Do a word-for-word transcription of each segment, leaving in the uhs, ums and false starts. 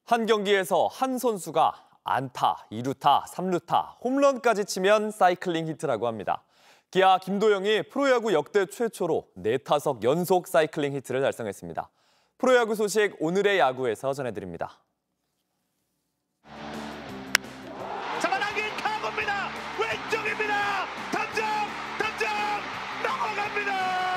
한 경기에서 한 선수가 안타, 이루타, 삼루타, 홈런까지 치면 사이클링 히트라고 합니다. 기아 김도영이 프로야구 역대 최초로 네 타석 연속 사이클링 히트를 달성했습니다. 프로야구 소식 오늘의 야구에서 전해드립니다. 잡아당긴 타구입니다. 왼쪽입니다. 탐정, 탐정 넘어갑니다.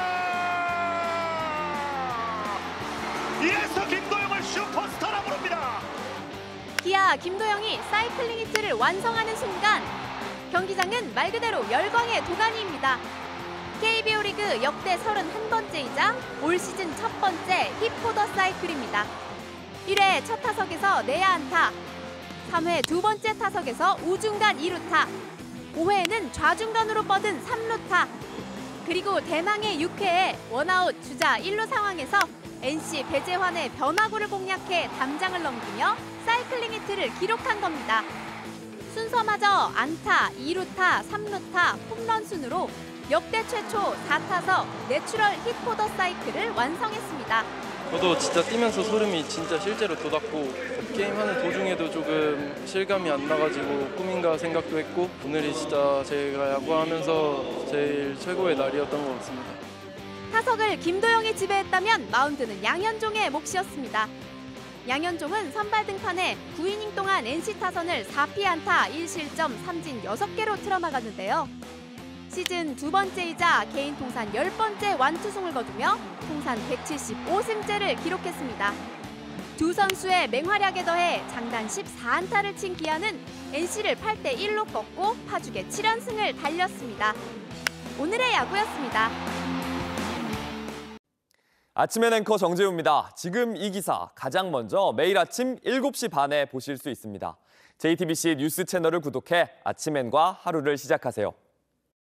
이에서 김도영을 슈퍼스타라 부릅니다. 기아 김도영이 사이클링 히트를 완성하는 순간 경기장은 말 그대로 열광의 도가니입니다. 케이비오 리그 역대 서른한 번째이자 올 시즌 첫 번째 힙포더 사이클입니다. 일 회 첫 타석에서 내야 안타, 삼 회 두 번째 타석에서 우중간 이루타, 오 회에는 좌중간으로 뻗은 삼루타, 그리고 대망의 육 회에 원아웃 주자 일 루 상황에서 엔씨 배재환의 변화구를 공략해 담장을 넘기며 사이클링 히트를 기록한 겁니다. 순서마저 안타, 이루타, 삼루타, 홈런 순으로 역대 최초 사 타석 내추럴 힙포더 사이클을 완성했습니다. 저도 진짜 뛰면서 소름이 진짜 실제로 돋았고 게임하는 도중에도 조금 실감이 안 나가지고 꿈인가 생각도 했고 오늘이 진짜 제가 야구하면서 제일 최고의 날이었던 것 같습니다. 타석을 김도영이 지배했다면 마운드는 양현종의 몫이었습니다. 양현종은 선발 등판에 구 이닝 동안 엔씨 타선을 사 피안타 일 실점 삼 진 여섯 개로 틀어막았는데요. 시즌 두 번째이자 개인 통산 열 번째 완투승을 거두며 통산 백칠십오 승째를 기록했습니다. 두 선수의 맹활약에 더해 장단 십사 안타를 친 기아는 엔씨를 팔 대 일로 꺾고 파죽의 칠 연승을 달렸습니다. 오늘의 야구였습니다. 아침엔 앵커 정재우입니다. 지금 이 기사 가장 먼저 매일 아침 일곱 시 반에 보실 수 있습니다. 제이티비씨 뉴스 채널을 구독해 아침엔과 하루를 시작하세요.